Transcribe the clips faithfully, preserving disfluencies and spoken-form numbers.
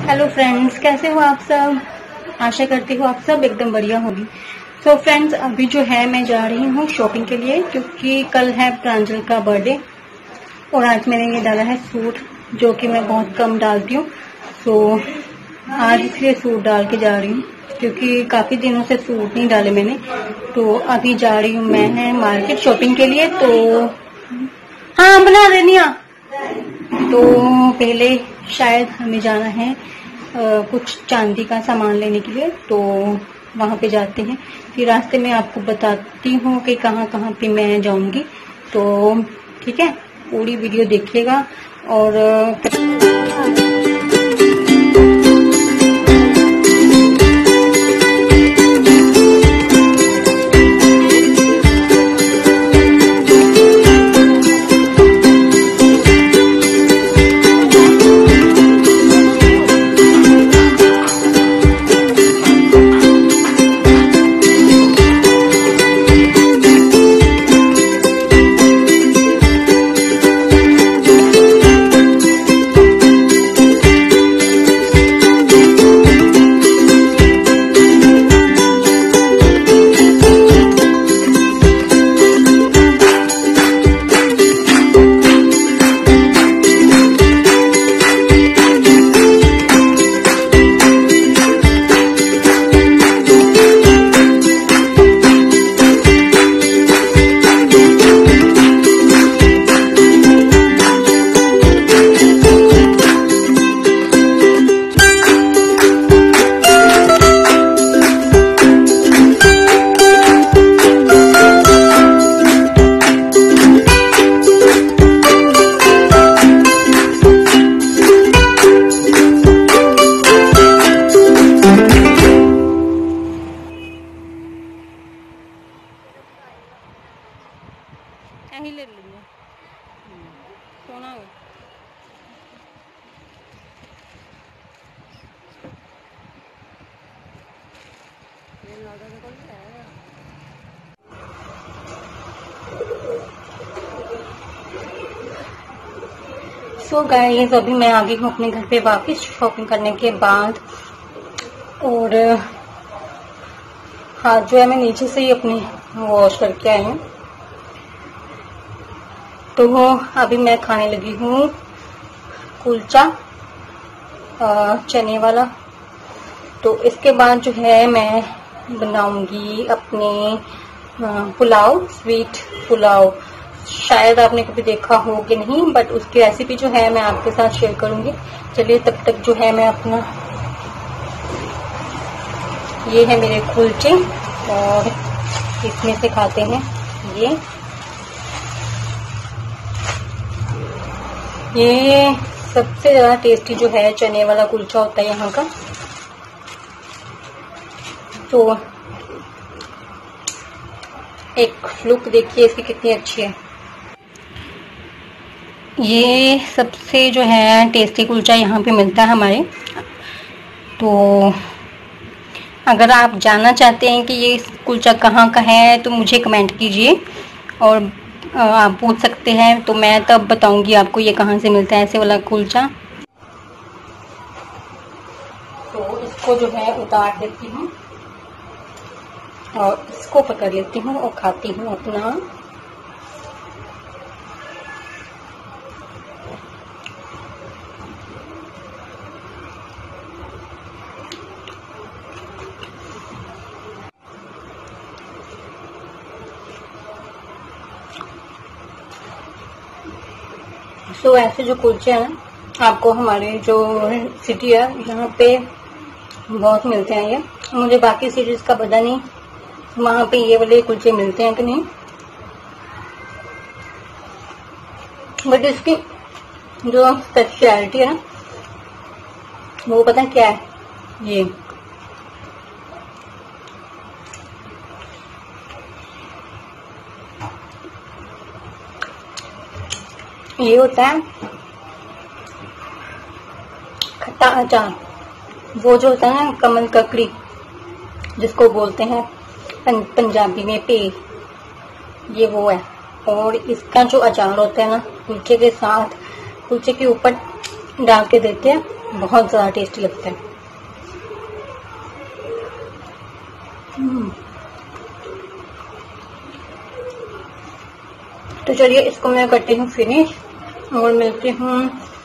Hello friends, कैसे हो आप सब। आशा करती हूँ आप सब एकदम बढ़िया होगी। तो फ्रेंड्स, अभी जो है मैं जा रही हूँ शॉपिंग के लिए, क्योंकि कल है प्रांजल का बर्थडे और आज मैंने ये डाला है सूट, जो कि मैं बहुत कम डालती हूँ। तो आज इसलिए सूट डाल के जा रही हूँ, क्योंकि काफी दिनों से सूट नहीं डाले मैंने। तो अभी जा रही हूँ मैं मार्केट शॉपिंग के लिए। तो हाँ, बना देनी आ। तो पहले शायद हमें जाना है आ, कुछ चांदी का सामान लेने के लिए, तो वहां पे जाते हैं। फिर रास्ते में आपको बताती हूँ कि कहाँ कहाँ पे मैं जाऊंगी। तो ठीक है, पूरी वीडियो देखिएगा। और ही ले लेंगे सोना हो। सो गाइस, अभी मैं आ गई हूँ अपने घर पे वापस शॉपिंग करने के बाद। और हाथ जो है मैं नीचे से ही अपने वॉश करके आई हूँ। तो अभी मैं खाने लगी हूँ कुलचा चने वाला। तो इसके बाद जो है मैं बनाऊंगी अपने पुलाव, स्वीट पुलाव। शायद आपने कभी देखा हो कि नहीं, बट उसकी रेसिपी जो है मैं आपके साथ शेयर करूंगी। चलिए, तब तक जो है मैं अपना, ये है मेरे कुलचे और इसमें से खाते हैं। ये ये सबसे ज्यादा टेस्टी जो है चने वाला कुलचा होता है यहाँ का। तो एक लुक देखिए इसकी कितनी अच्छी है। ये सबसे जो है टेस्टी कुलचा यहाँ पे मिलता है हमारे। तो अगर आप जानना चाहते हैं कि ये कुलचा कहाँ का है तो मुझे कमेंट कीजिए और आप पूछ सकते हैं, तो मैं तब बताऊंगी आपको ये कहाँ से मिलता है ऐसे वाला कुलचा। तो इसको जो है उतार देती हूँ और इसको पकड़ लेती हूँ और खाती हूँ अपना। तो ऐसे जो कुलचे हैं ना, आपको हमारे जो सिटी है यहाँ पे बहुत मिलते हैं। ये मुझे बाकी सिटीज का पता नहीं वहाँ पे ये वाले कुलचे मिलते हैं कि नहीं, बट इसकी जो स्पेशलिटी है ना, वो पता क्या है। ये ये होता है खट्टा अचार, वो जो होता है ना कमल ककड़ी, जिसको बोलते हैं पंजाबी में पे, ये वो है। और इसका जो अचार होता है ना, कुलचे के साथ, कुलचे के ऊपर डाल के देते हैं बहुत ज़्यादा टेस्टी लगता है। हम्म। तो चलिए इसको मैं करती हूँ फिनिश और मिलती हूँ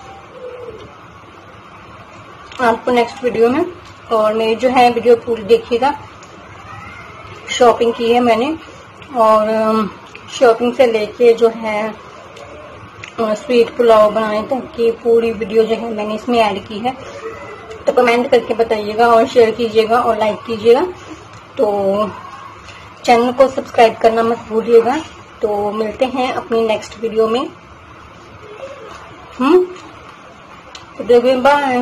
आपको नेक्स्ट वीडियो में। और मेरी जो है वीडियो पूरी देखिएगा। शॉपिंग की है मैंने और शॉपिंग से लेके जो है स्वीट पुलाव बनाने तक की पूरी वीडियो जो है मैंने इसमें ऐड की है। तो कमेंट करके बताइएगा और शेयर कीजिएगा और लाइक कीजिएगा। तो चैनल को सब्सक्राइब करना मत भूलिएगा। तो मिलते हैं अपनी नेक्स्ट वीडियो में। हम्म बाय।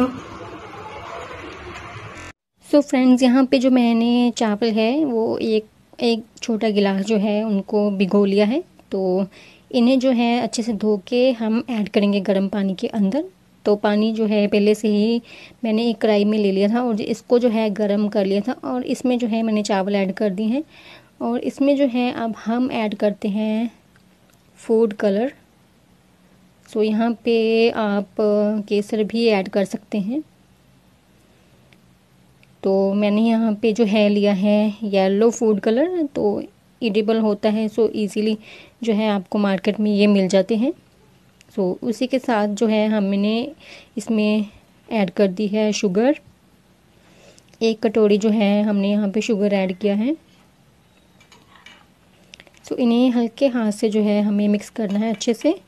सो फ्रेंड्स, यहाँ पे जो मैंने चावल है वो एक एक छोटा गिलास जो है उनको भिगो लिया है। तो इन्हें जो है अच्छे से धो के हम ऐड करेंगे गर्म पानी के अंदर। तो पानी जो है पहले से ही मैंने एक कढ़ाई में ले लिया था और इसको जो है गर्म कर लिया था और इसमें जो है मैंने चावल ऐड कर दिए हैं। और इसमें जो है अब हम ऐड करते हैं फूड कलर। सो यहाँ पे आप केसर भी ऐड कर सकते हैं। तो मैंने यहाँ पे जो है लिया है येलो फूड कलर, तो एडिबल होता है। सो इजीली जो है आपको मार्केट में ये मिल जाते हैं। सो उसी के साथ जो है हमने इसमें ऐड कर दी है शुगर। एक कटोरी जो है हमने यहाँ पे शुगर ऐड किया है। सो इन्हें हल्के हाथ से जो है हमें मिक्स करना है अच्छे से।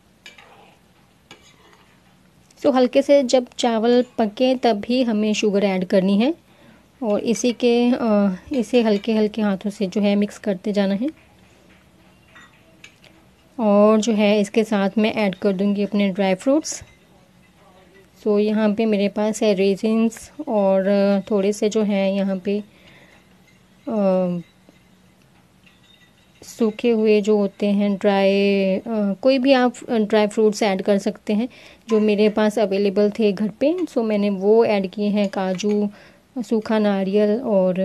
सो हल्के से जब चावल पके तभी हमें शुगर ऐड करनी है और इसी के आ, इसे हल्के हल्के हाथों से जो है मिक्स करते जाना है। और जो है इसके साथ मैं ऐड कर दूंगी अपने ड्राई फ्रूट्स। सो यहाँ पे मेरे पास है रेजिन्स और थोड़े से जो है यहाँ पे आ, सूखे हुए जो होते हैं ड्राई, कोई भी आप ड्राई फ्रूट्स ऐड कर सकते हैं जो मेरे पास अवेलेबल थे घर पे। सो मैंने वो ऐड किए हैं, काजू, सूखा नारियल और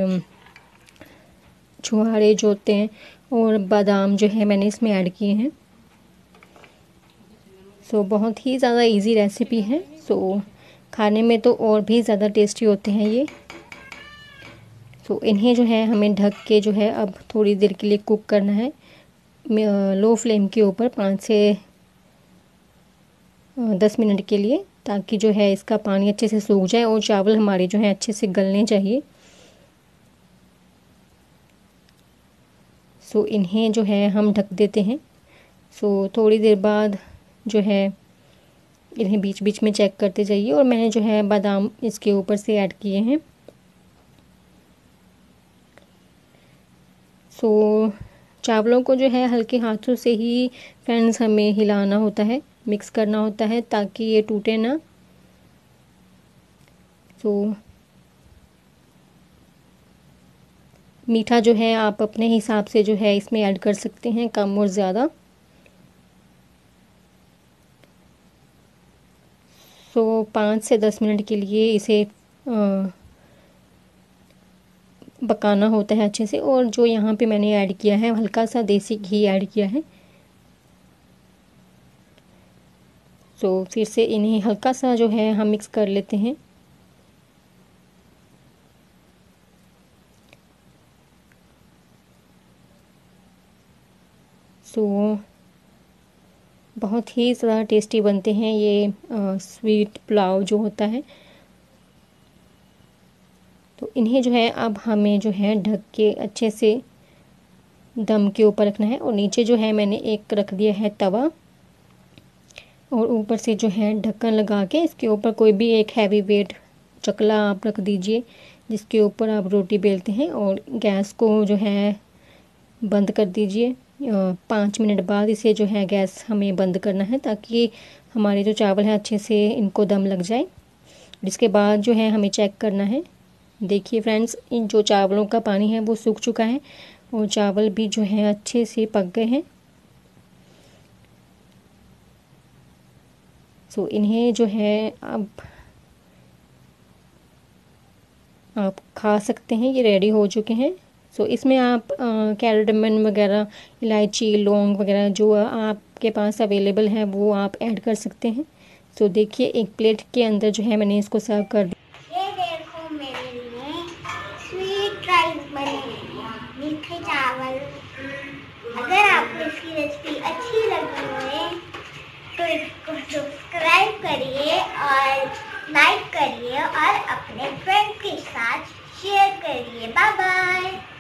छुहारे जो होते हैं और बादाम जो है मैंने इसमें ऐड किए हैं। सो बहुत ही ज़्यादा इजी रेसिपी है। सो खाने में तो और भी ज़्यादा टेस्टी होते हैं ये। सो इन्हें जो है हमें ढक के जो है अब थोड़ी देर के लिए कुक करना है लो फ्लेम के ऊपर, पाँच से दस मिनट के लिए, ताकि जो है इसका पानी अच्छे से सूख जाए और चावल हमारे जो है अच्छे से गलने चाहिए। सो इन्हें जो है हम ढक देते हैं। सो थोड़ी देर बाद जो है इन्हें बीच बीच में चेक करते जाइए। और मैंने जो है बादाम इसके ऊपर से ऐड किए हैं। सो चावलों को जो है हल्के हाथों से ही फ्रेंड्स हमें हिलाना होता है, मिक्स करना होता है ताकि ये टूटे ना। सो मीठा जो है आप अपने हिसाब से जो है इसमें ऐड कर सकते हैं, कम और ज़्यादा। सो पाँच से दस मिनट के लिए इसे आ, पकाना होता है अच्छे से। और जो यहाँ पे मैंने ऐड किया है हल्का सा देसी घी ऐड किया है। तो फिर से इन्हें हल्का सा जो है हम मिक्स कर लेते हैं। सो बहुत ही ज़्यादा टेस्टी बनते हैं ये आ, स्वीट पुलाव जो होता है। तो इन्हें जो है अब हमें जो है ढक के अच्छे से दम के ऊपर रखना है। और नीचे जो है मैंने एक रख दिया है तवा और ऊपर से जो है ढक्कन लगा के इसके ऊपर कोई भी एक हैवी वेट चकला आप रख दीजिए जिसके ऊपर आप रोटी बेलते हैं। और गैस को जो है बंद कर दीजिए। पाँच मिनट बाद इसे जो है गैस हमें बंद करना है ताकि हमारे जो चावल हैं अच्छे से इनको दम लग जाए। जिसके बाद जो है हमें चेक करना है। देखिए फ्रेंड्स, इन जो चावलों का पानी है वो सूख चुका है और चावल भी जो है अच्छे से पक गए हैं। सो इन्हें जो है अब आप खा सकते हैं, ये रेडी हो चुके हैं। सो इसमें आप कैरडमन वगैरह, इलायची, लौंग वगैरह जो आपके पास अवेलेबल है वो आप ऐड कर सकते हैं। सो देखिए एक प्लेट के अंदर जो है मैंने इसको सर्व कर दिया। ये देखो मेरे लिए स्वीट राइस बने हैं, मीठे चावल। अगर आपको इसकी रेसिपी अच्छी लगी हो तो इसको सब्सक्राइब करिए और लाइक करिए और अपने फ्रेंड के साथ शेयर करिए। Bye bye.